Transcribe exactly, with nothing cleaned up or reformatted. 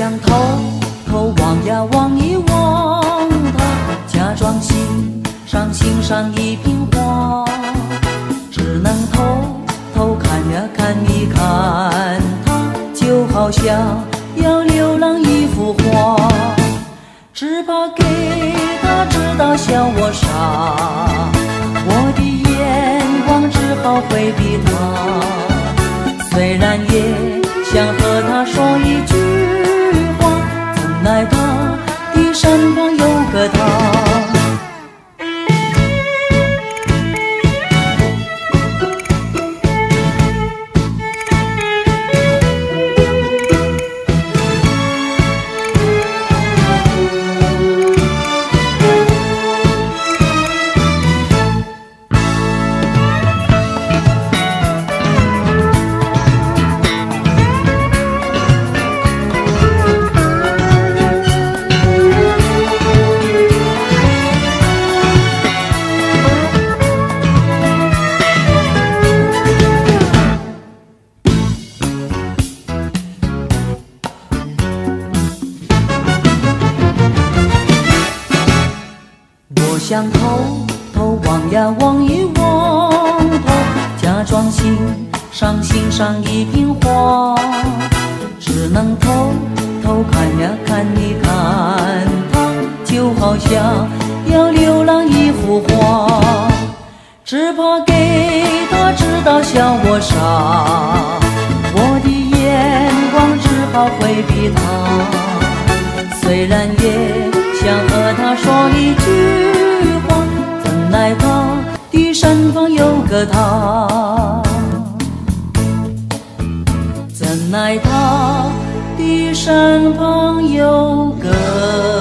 想偷偷望呀望一望他，假装欣赏欣赏一瓶花，只能偷偷看呀看一看他，就好像要流浪一幅画，只怕给他知道笑我傻，我的眼光只好回避他。虽然也想和他说一句话，怎奈他的身旁有个他。我想偷偷望呀望一望他，假装欣赏欣赏一瓶花，只能偷偷看呀看一看他，就好像要流浪一幅画，只怕给他知道笑我傻，我的眼光只好回避他。虽然也想和他说一句话，怎奈他的身旁有个他，怎奈他的身旁有个